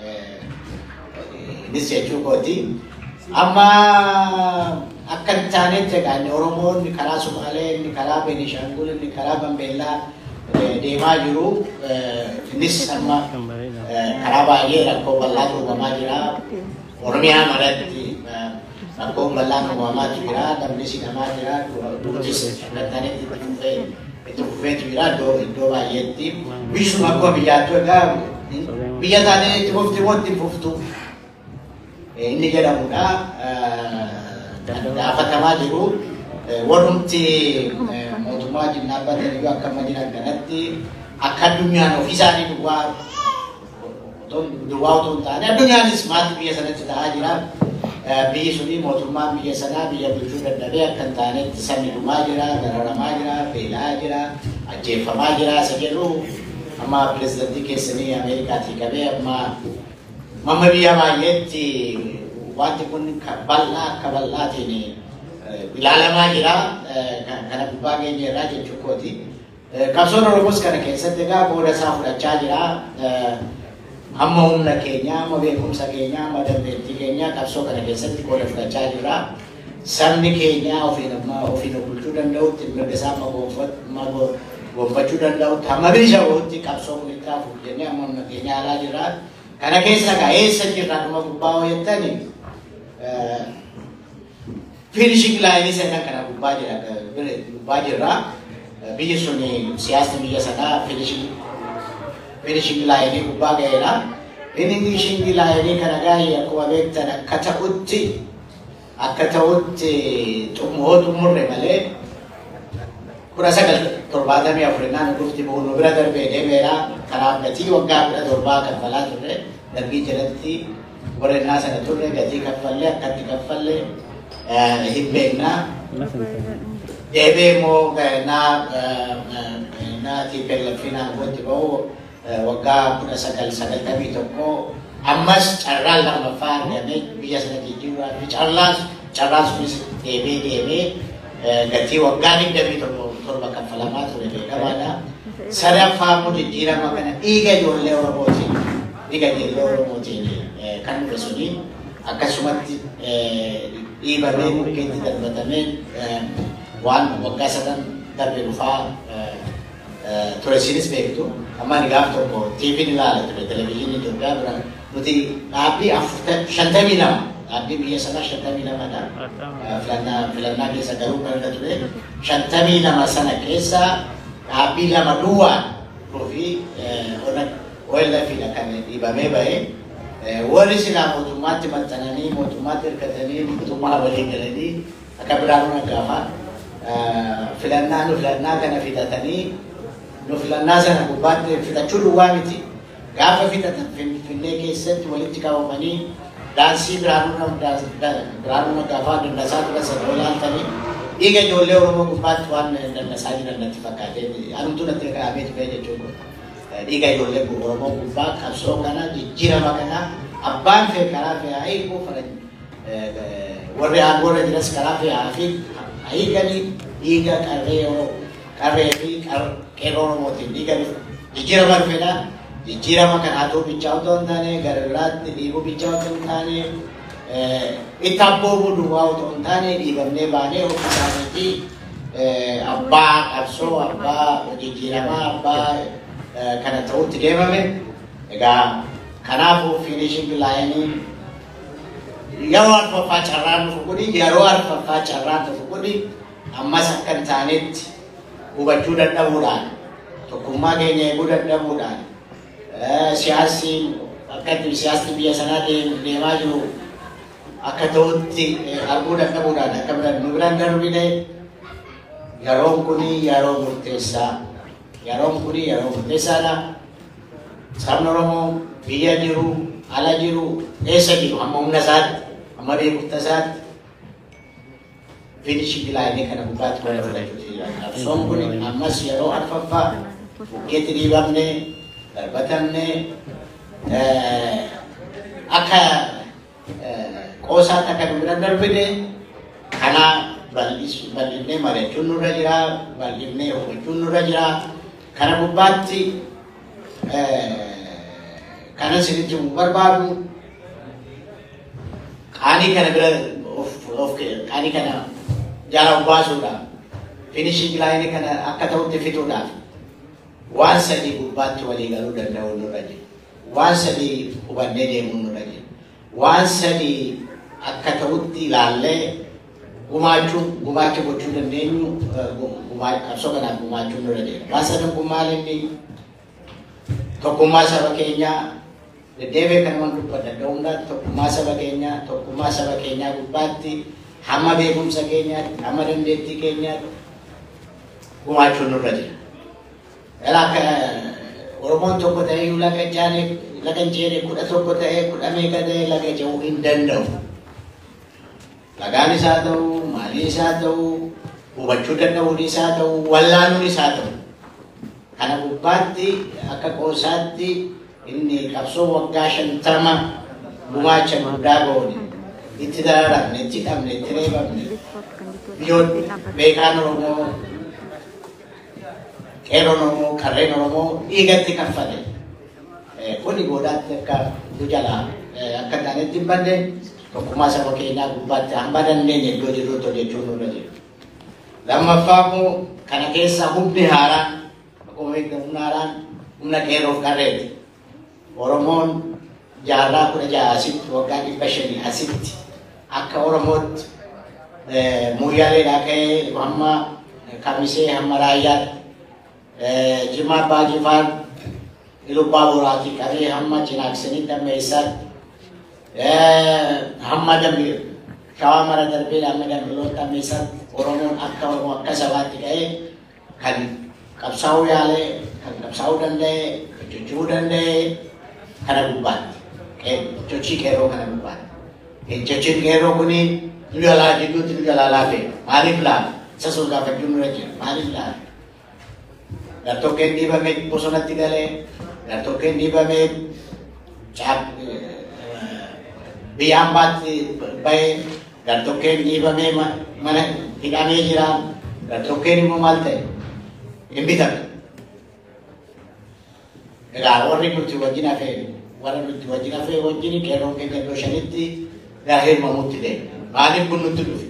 Innis jechuu kooti. Amma akka hin taanetti egaa inni Oromoon inni karaa Sumaalee, inni karaa Beenishaangul, inni karaa Gambeellaa deemaa jiru. Innis amma karaa baay'ee rakkoo bal'aatu uumamaa jira. Oromiyaa maratti rakkoo bal'aan uumamaa jira. Namnis hidhamaa jira. Duutis akka hin taanetti itti fufee itti fufeetu jira iddoo baay'eetti. Biyyi sun akkuma biyyaattu egaa biyya taanee itti fufti moo itti fuftu inni jedhamudha. Gaafatamaa jiru. Warrumti mootummaa wajjin dhaabbatanii yoo akka amma jiran kanatti akka addunyaan ofii isaanii duwwaa duwwaa otoo hin taane addunyaanis maaltu biyya sanatti ta'aa jira. Biyyi suni mootummaan biyya sanaa biyya bulchuu dadhabee akka hin taanetti sabni dhumaa jira, dararamaa jira, beelaa jira, ajjeefamaa jira. Isa jedhu amma pirezidantii keessanii Ameerikaatii qabee amma mamma biyya baay'eetti wanti kun bal'aa akka bal'aatiin ilaalamaa jira. Kana gubbaa keenya irraa jechuu kooti. Qabsoon Oromoos kana keessatti egaa qooda isaa fudhachaa jira. Amma humna keenya, amma beekumsa keenya, amma dandeettii keenya qabsoo kana keessatti qooda fudhachaa jira. Sabni keenya ofiin ofiin bulchuu danda'utti mirga isaa gonfachuu danda'utti hamma bilisa ta'utti qabsoo kun itti hafuuf jennee amma humna keenya alaa jira. Kana keessa egaa eessa jirra dhuma gubbaa hoo jettani finishing laayinii sana kana gubbaa jira gubbaa jirra. Biyyi sun siyaasni biyya sanaa finishing finishing laayinii gubbaa ga'eera. Finishing laayinii kana gaa'ee akkuma beektan akka ta'utti akka ta'utti xummoo xumurre malee kudha sagal torbaatamii afurinaan dhufti bu'uun bira darbee deemeera. Kanaaf gatii waggaa kudha torbaa kaffalaa turre darbii jalatti warrennaa sana turre gatii kaffallee akkatti kaffallee hin beeknaa. Deebee immoo naa naa tiipeellaffinaan gooti ba'u waggaa kudha sagal sagaltamii tokko ammas carraan lammaffaa argamee biyya sana jijjiiruudhaaf carraan carraan sunis deebee deebee gatii waggaa digdamii tokko torba kaffalamaa ture beekamaadha. Sadaffaa immoo jijjiirama kana dhiiga ijoollee Oromootiin dhiiga ijoollee Oromootiin kan dhufe suni akkasumatti dhiibamee mukkeetti darbatamee waan waggaa sadan darbe dhufaa ture isinis beektu. Amma ani gaaf tokko T V ilaala ture televezyiinii Itoophiyaa bira nuti dhaabbii shantamii lama dhaabbii biyya sanaa shantamii lamadha. Filannaa keessa garuu kan ture shantamii lama sana keessa dhaabbii lama duwwaan dhufi O L F dha kan dhiibamee bahe. Warri silaa mootummaatti maxxananii mootummaatti hirkatanii mootummaa walii galanii akka Biraanuu Naggaafaa filannaa nu filannaa kana fidatanii nu filannaa sana gubbaatti fitachuu duwwaa miti. Gaafa fitatan Finfinnee keessatti walitti qabamanii daansii Biraanuu Naggaafaa dandasaa tura sana olaaltanii dhiiga ijoollee Oromoo gubbaatti waan dandasaa jiran natti fakkaatee anumtuu natti kaa'amee ture jechuudha. Dhiiga ijoollee Oromoo gubbaa qabsoo kana jijjiirama kana abbaan fee karaa fee haa hiikuu warri aangoorra jiras karaa fee haa hiikanii dhiiga qarree fi qeerroo Oromootiin dhiiga jijjiirama dhufedha. Jijjiirama kana hatuu bichaa otoo hin taane gara biraatti dhiibuu bichaa otoo hin taane itti abboobuu duwwaa otoo hin taane dhiibamnee baanee ofiisaaniifi abbaa qabsoo abbaa jijjiiramaa abbaa kana ta'utti deemame. Egaa kanaafuu fiinishinг laayiniin yeroo arfaffaa carraan dhufu kuni yeroo arfaffaa carraan dhufu kuni ammas akka hin taanetti hubachuu dadhabuudhaan tokkummaa keenya eeguu dadhabuudhaan siyaasni akka siyaasni biyya sanaa deemaa jiru akka ta'utti arguu dadhabuudhaan akka nu biraan darbine yeroon kuni yeroo murteessaa. Yeroon kuni yeroo murteessaadha. Sabni Oromoo biyya jiru, ala jiru, eessa jiru amma humna isaatti, amma beekumsa isaatti fiinishingi laayinii kana gubbaatti waliin fudhachuuti jira. Qabsoon kuni ammas yeroo arfaffaa bukkeetti dhiibamnee darbatamnee akka qoosaatti akka nu bira darbine kana bal'inee mari'achuun nurra jira, bal'inee hubachuun nurra jira. Kana gubbaatti kana sinitti barbaadu qaanii kana bira of qaanii kana jala baasuudhaaf fiinishingi laayinii kana akka ta'utti fixuudhaaf waan sadii gubbaatti walii galuu danda'u nurra jira. Waan sadii hubannee deemuu nurra jira. Waan sadii akka ta'utti ilaallee gumaachuu gumaacha gochuu dandeenyu qabsoo kanaaf gumaachuu nurra jira. Waan sadan kun maal inni tokkummaa saba keenyaa deddeebi'ee kan waan dubbatan hundaatti tokkummaa saba keenyaa tokkummaa saba keenyaa gubbaatti hamma beekumsa keenyaatti hamma dandeettii keenyaatti gumaachuu nurra jira. Akka Oromoon tokko ta'ee laga jaane laga jeene kudha tokko ta'ee kudha meeqa ta'ee laga ce'uu hin danda'u. Lagaan isaa ta'uu maalii isaa ta'uu hubachuu danda'uun isaa ta'uu wallaaluun isaa ta'uu kana gubbaatti akka qoosaatti inni qabsoo waggaa shantama gumaacha guddaa goone itti dararamne itti hidhamne itti reebamne biyyoonni beekaan Oromoo qeerroon Oromoo qarreen Oromoo dhiigatti kaffale kuni goodaatti akka dujalaa akka taanetti hin banne tokkummaa saba keenyaa gubbaatti hamba dandeenye iddoo jirrutti hojjechuun nurra jira. Lammaffaa immoo kana keessa humni haaraan akkuma beektan humna haaraan humna qeerroof qarreeti. Oromoon jaarraa kudha jaha asitti waggaa dhibba shanii asitti akka Oromootti Mooyaaleedhaa ka'ee hamma Kamisee hamma Raayyaatti Jimaa Abbaa Jifaar Ilubbaa Boraatii qabee hamma Cinaaksanitti amma eessaatti hamma dambi shawaa mara darbee hamma dambiloota amma eessaatti Oromoon akka Oromoo akka sabaatti ka'ee kan qabsaa'uu yaalee kan qabsaa'uu danda'e hojjechuu danda'e kana gubbaatti sochii qeerroo kana gubbaatti. Sochiin qeerroo kuni nu jalaa jidduutti nu jalaa laafee maaliif laafe isa sun gaafachuu nurra jira maaliif laafe gartokkeen dhiibamee bosonatti galee gartokkeen dhiibamee biyya hambaatti bahee gartokkeen dhiibamee mana hidhamee jira Gartokkeen immoo maal ta'e hin bitame. Egaa warri nuti wajjin hafee warra nuti wajjin hafee wajjin qeerroon keenya iddoo shanitti gaahee mamuutti deeme. Maaliif kun nutti dhufe?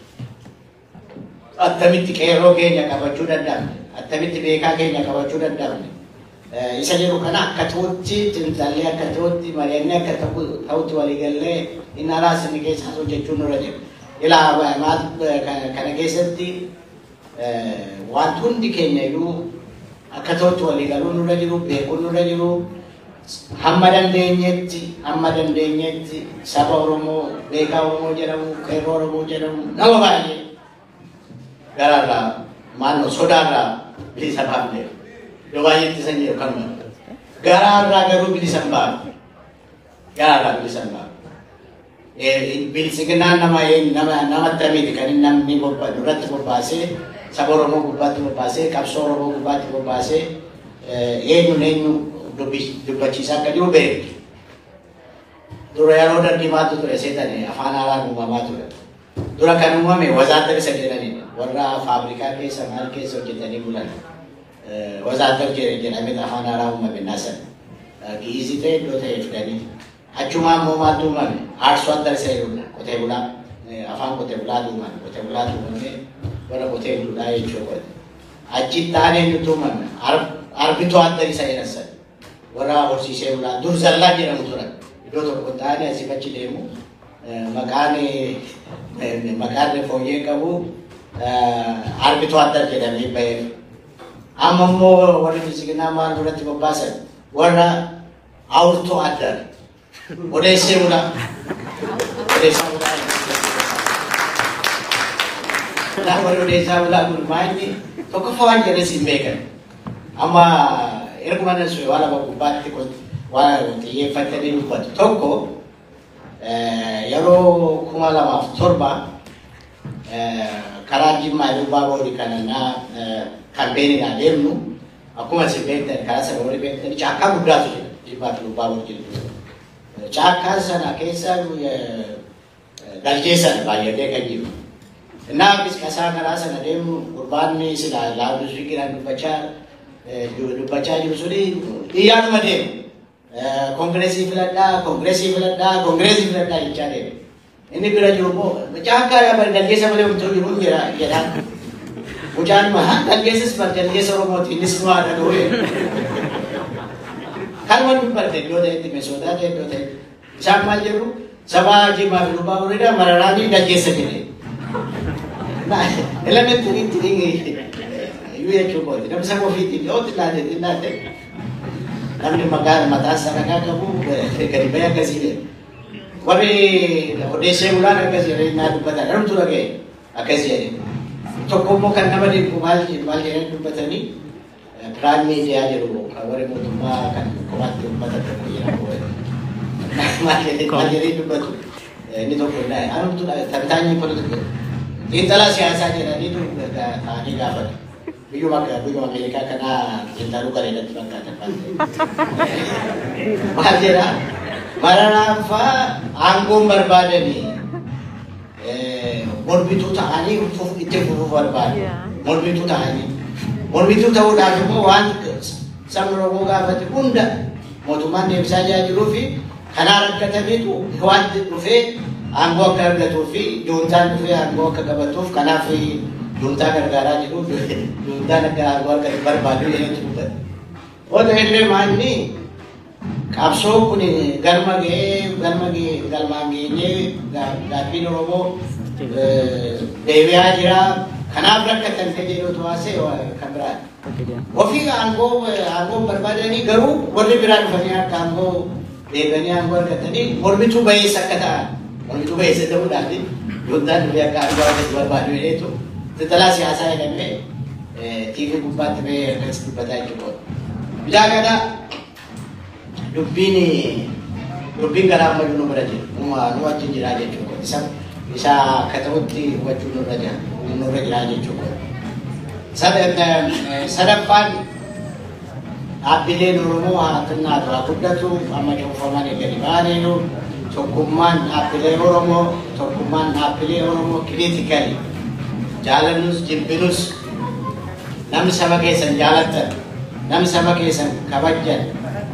Attamitti qeerroo keenya qabachuu danda'amne? Attamitti beekaa keenya qabachuu danda'amne? Isa jedhu kana akka ta'utti xinxallee akka ta'utti mari'annee akka ta'utti waliigallee inni araasni keessa hojjechuun nurra jira. Ilaa maal kana keessatti waan hundi keenya iyyuu akka ta'utti waliigaluu nurra jiru beekuun nurra jiru hamma dandeenyetti hamma dandeenyetti saba Oromoo beekaa Oromoo jedhamu qeerroo Oromoo jedhamu nama baay'ee garaarraa maannoo sodaarraa bilisa baafne yoo baay'eetti san jedhu kanuma garaarraa garuu bilisa hin baafne garaarraa bilisa hin baafne bilisignaan nama nama namatti hamiiti kan inni namni duratti bobbaasee saba Oromoo gubbaatti bobbaasee qabsoo Oromoo gubbaatti bobbaasee eenyuun eenyu dubbachiisaa akka jiru beeku. Dura yeroo darbii maatu ture seetanii afaan haaraan uumamaa ture. Dura kan uumame wazaadar isa jedhanidha. Warra faabrikaa keessa maal keessa hojjetanii bulan wazaadar jedhamee afaan haaraa uumame naasan. Giizii ta'e iddoo ta'e fidanii. Achumaan immoo maaltu uumame? Aarsoo addar isa jedhudha. Qotee bulaa afaan qotee bulaa uumame. Qotee bulaa uumame warra qotee bulaa jechuudha. Achitti taanee nuti uumame arbitoo addar isa jedhan. Warra horsiisee bulaa dur zallaa jedhamu turan. Iddoo tokko taa'anii asii achi deemu maqaan maqaan fooyyee qabu arbitoo addar jedhamee baheef. Amma immoo warri bilisignaa maal duratti bobbaasan warra awurtoo addar odeessee bulaa odeessaa bulaa naa warri odeessaa bulaa kun maanyi tokkoffaa waan jedhes hin beekan. Amma erguma nasu wala gubbaatti wala xiyyeeffatanii dubbatu tokko yeroo kuma lamaaf torba karaa Jimmaa Lubbaa Boorii kana naa kampeeniidhaan deemnu akkuma isin beektan karaa sana warri beektan caakkaa guddaatu jira Jimmaa fi Lubbaa Boorii jiru. Caakkaa sana keessa galchee sana baay'atee kan jiru. Naa biskasaa karaa sana deemnu gurbaanni sila laawus fikiran dubbachaa dubbachaa jiru suni xiyyaanuma deemu. Kongireesii filadhaa, kongireesii filadhaa, kongireesii filadhaa jechaa deemu. Inni bira jiru immoo caakkaa dargaggeessa malee umtuu jiru jedhaan. Mucaan maa dargaggeessas bar dargaggeessa Oromooti innis nu haadha dhoo'ee. Kanuma dubbatte iddoo ta'etti Meesoodaa ta'e iddoo ta'etti. Isaan maal jedhu sabaa Jimmaa fi Lubbaa Boriidhaa mararaanii dargaggeessa jedhee. Elementiriitti iyyuu jechuun booti namni saba ofiitiin dhiyootti laatee xinnaa namni maqaa mataa sadarkaa qabu gadi bahee akkasii deema. Warri odeessee bulaan akkasii irraa dubbatan namtu dhaga'e akkasii jedhe. Tokko immoo kan nama dhiibbu maal maal jedhanii dubbatanii piraayim miidiyaa jedhu kan warri mootummaa kan kophaatti uummata tokko jedhamu maal jedhanii dubbatu inni tokko anumtu tantaanyii politikaa xiinxalaa siyaasaa jedhanii ta'anii gaafatu. Biyyuma biyyuma Ameerikaa kana xiinxaluu qareedatti fakkaatan maal jedha mararaanfaa aangoon barbaadanii mormituu ta'anii itti fufuu barbaadu. Mormituu ta'anii mormituu ta'uudhaaf immoo waan sabni Oromoo gaafate hunda mootummaan deebisaa jiruu fi kanaa rakkataniitu waan dhufee aangoo akka argatuu fi juuntaan dhufee aangoo akka qabatuuf kanaaf juuntaa gargaaraa jiru juuntaan akka aangoo akka barbaadu jedhanii dubbatu. Oota illee maanni qabsoo kun galma ga'ee galma ga'ee galmaan geenyee gaaffiin Oromoo deebi'aa jira. Kanaaf rakkatan kan jedhutu haasee kan biraa. Ofii aangoo aangoo barbaadanii garuu warri biraa dhufanii akka aangoo deebi'anii aangoo argatanii mormituu bayeessa akka ta'an. Mormituu bayeessa ta'uudhaan juuntaan dhufee akka aangoo argatu barbaadu jedheetu xiinxalaa siyaasaa jedhamee tiivii gubbaatti bahee akkasitti dubbataa jechuudha. Bitaa kana dubbiin dubbiin garaa ammayyuu nu bira jira. Nu wajjin jiraa jechuudha. Isa isa akka ta'utti hubachuu nurra jira. Nurra jiraa jechuudha. Sadaffaan dhaabbileen Oromoo haa xinnaatu haa guddatu amma cuunfaman gadi baaniinu tokkummaan dhaabbilee Oromoo tokkummaan dhaabbilee Oromoo kiriitikali jaalanus jibbinus namni saba keessan jaalatan namni saba keessan kabajjan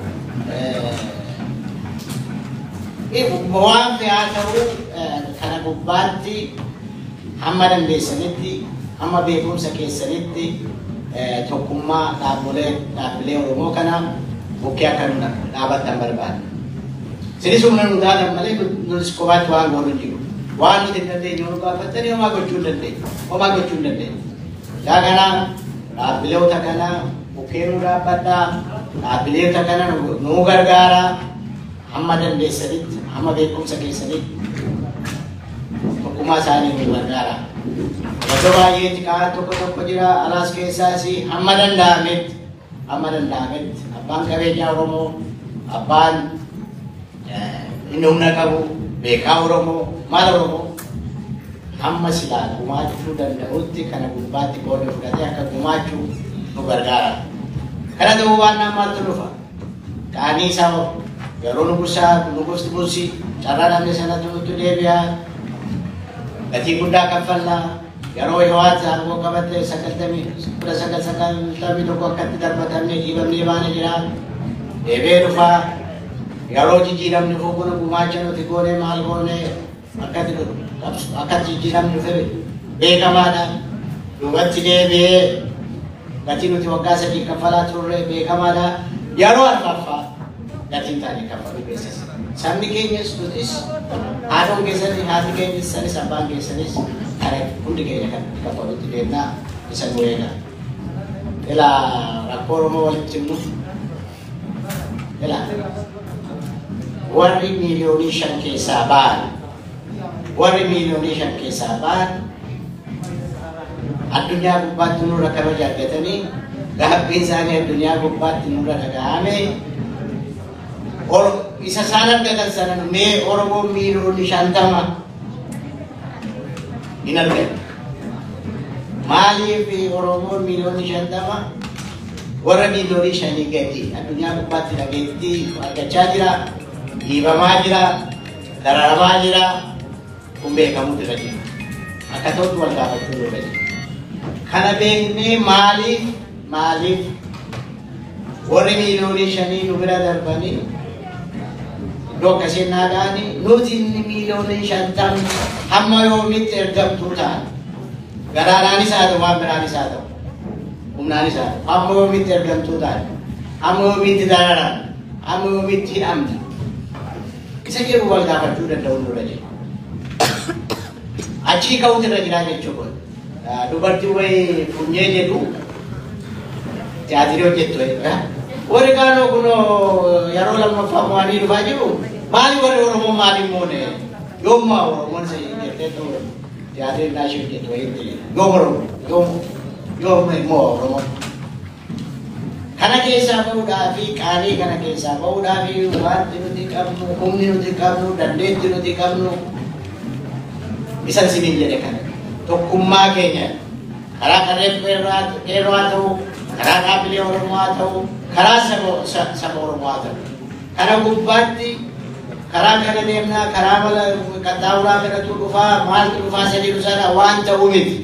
waan fe'aa ta'uu kana gubbaatti hamma dandeessanitti hamma beekumsa keessanitti tokkummaa dhaabbilee dhaabbilee Oromoo kana bukkee akka nu dhaabattan barbaada. Sinis humna nu taatan malee nus kophaatti waan goonu jiru. Waan nuti hin dandeenye nu gaafattanii homaa gochuu hin dandeenye. Homaa gochuu hin dandeenye. Yaa kana dhaabbileewwan kana bukkee nu dhaabbadhaa dhaabbileewwan kana nu gargaaraa hamma dandeessanitti hamma beekumsa keessanitti tokkummaa isaanii nu gargaaraa. Bakka baay'eetti kaan tokko tokko jira alaas keessaas hamma danda'ametti hamma danda'ametti abbaan qabeenyaa Oromoo abbaan inni humna qabu beekaa Oromoo maal Oromoo hamma silaa gumaachuu danda'utti kana gubbaatti qooda fudhatee akka gumaachuu nu gargaara. Kana ta'uu waan namaatti dhufa qaanii isaa yeroo nu busaa nu gosti busi carraa namni sanatti nutti deebi'a gatii guddaa kaffallaa yeroo Hiwaat aangoo qabatte sagaltamii kudha sagal sagaltamii tokko akkatti darbatamne dhiibamnee baane jira deebi'ee dhufaa yeroo jijjiiramni fuuguna gumaacha nuti goone maal goone akkatti akkatti jijjiiramni dhufe beekamaadha duubatti deebi'ee gatii nuti waggaa sadii kaffalaa turre beekamaadha yeroo arfaffaa gatiin taanii kaffaluu beeksisa. Sabni keenyas nutis haadhoon keessanii haati keenyas sanis abbaan keessanis kare hundi keenya kan kaffalutti deemnaa isa nu eega. Ilaa rakkoo Oromoo walitti himnu ilaa warri miiliyoonii shan keessaa ba'an warri miiliyoonii shan keessaa ba'an addunyaa gubbaatti nurra kabaja argatanii gaabbiin isaanii addunyaa gubbaatti nurra dhaga'ame isa isaan argatan sana mee Oromoo miiliyoonii shantama hin argatu. Maaliif Oromoo miiliyoonii shantama warra miiliyoonii shanii gadi addunyaa gubbaatti dhageettii argachaa jira dhiibamaa jira dararamaa jira kun beekamuutu irra jira akka ta'utti wal gaafachuu irra jira. Kana beeknee maaliif maaliif warri miiliyoonii shanii nu bira darbanii iddoo akkasiin naagaani nuti inni miiliyoonii shantam hamma yoomitti ergamtuu ta'an garaadhaanis haa ta'u waan biraanis haa ta'u humnaanis haa ta'u hamma yoomitti ergamtuu ta'an hamma yoomitti dararan hamma yoomitti hidhamna isa jedhu wal gaafachuu danda'u nurra jira. Achii ka'uutu irra jira jechuudha. Dubartii wayii funyee jedhu tiyaatirii hojjettu warri kaanoo kunoo yeroo lammaffaa mo'anii dhufaa jiru maali warri Oromoo maali moone yoommaa Oromoon isa jettee tiyaatirii naashii hojjettu wayii yoom Oromoo yoom yoom immoo Oromoo kana keessaa ba'uudhaa fi qaanii kana keessaa ba'uudhaa fi wanti nuti qabnu humni nuti qabnu dandeettii nuti qabnu isan siniin jedhe kana tokkummaa keenya karaa qarree qeerroo haa ta'u karaa dhaabbilee Oromoo haa ta'u karaa saba Oromoo haa ta'u kana gubbaatti karaa kana deemnaa karaa mala qaxxaamuraa kanatu dhufaa maaltu dhufaa sadii sana waan ta'uu miti.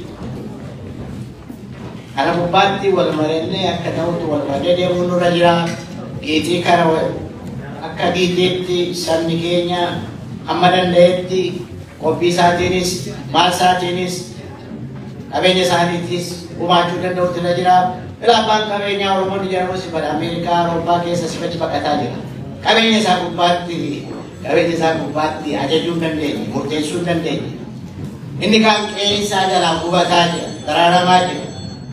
Kana gubbaatti wal marennee akka ta'utu wal marree deemuu nurra jira. Giitii kana akka giitiitti sabni keenya hamma danda'etti qophii isaatiinis maal isaatiinis qabeenya isaaniitis gumaachuu danda'utu irra jira. Abbaan qabeenyaa Oromoon ijaaramus bara Ameerikaa Awurooppaa keessa sifachi baqataa jira. Qabeenya isaa gubbaatti qabeenya isaa gubbaatti ajajuu hin dandeenye murteessuu hin dandeenye. Inni kaan qe'ee isaa jalaa gubataa jira daraaramaa jira.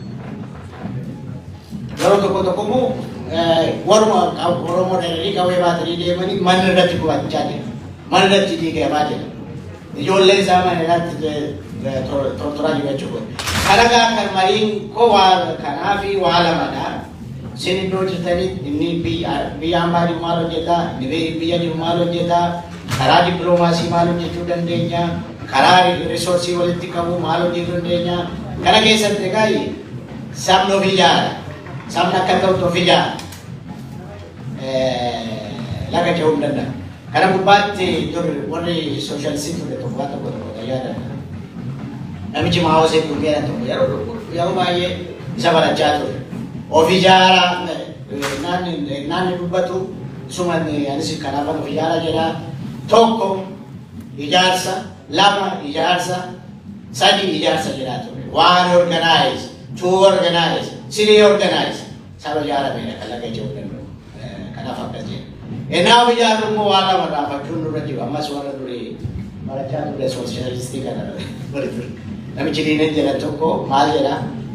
Yeroo tokko tokko immoo warra Oromoo dheeraa qawwee baatanii deemanii mana irratti gubachaa jira. Mana irratti diigamaa jira. Ijoolleen isaa mana irratti tortoraa jiru jechuudha. Kalagaa kan mariin koo waa kanaa fi waa lamadha. Isin iddoo jirtanii inni biyya hambaa maal hojjetaa, biyya jiru maal hojjetaa, karaa dippiloomaasii maal hojjechuu dandeenya, karaa risoorsii walitti qabu maal hojjechuu dandeenya. Kana keessatti egaa sabni of ijaara. Sabni akka ta'utti of ijaara. Laga ce'uu hin danda'a. Kana gubbaatti warri sooshaalistii ture tokko waan tokko tokko yaadata. namichi maawasee gurguraan tokko yeroo yeroo baay'ee isa barachaa ture. Of ijaaraa naanni naanni dubbatu isuma anis kanaafan of ijaaraa jedha tokko ijaarsa lama ijaarsa sadi ijaarsa jedhaa ture. Waan organize, to organize, city organize saba ijaara beela kalaqa jedhu danda'u kanaaf akkas jedha. Ennaa of ijaaru immoo waan lama raafachuun dura jiru ammas warra durii barachaa ture sooshaalistii kana bari ture. Namichi diineen jedhan tokko maal jedha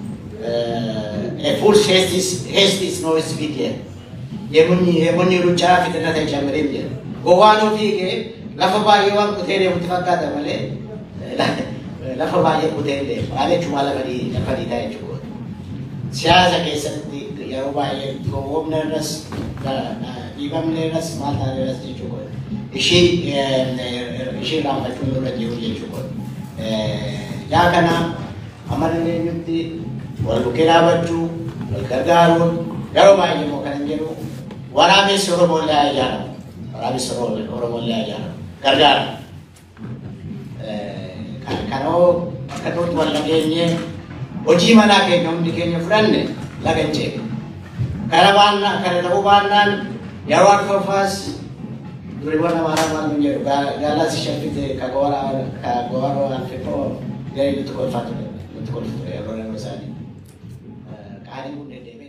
a full haste is haste is no speed here. Yemunni yemunni ruchaa fitna ta'e jamirin jedha. Gowwaan ofii kee lafa baay'ee waan kutee deemutti fakkaata malee lafa baay'ee kutee deemu. Waan jechuun lafa dii lafa dii ta'e jechuudha. Siyaasa keessatti yeroo baay'ee gowwoomna irras dhiibamne irras maal taane irras jechuudha. Ishii ishii raanfachuun dura jiru jechuudha. Yaa kana amananii nuti wal bukkee dhaabachuu wal gargaaruun yeroo baay'ee immoo kan hin jedhu waraabessi Oromoolee haa ijaaramu. Waraabessi Oromoolee haa ijaaramu. Gargaara. Kanoo akka nuti wal dhageenye hojii manaa keenya hundi keenya fudhanne laga hin ceene. Kana baannaan kana ta'uu baannaan yeroo arfaffaas durii warra maaraa maal hin jedhu gaalaas shaffite ka goora ka goora waan fixoo gari nuti kolfaa ture nuti kolfaa ture yeroo yeroo isaanii qaanii hundee deemee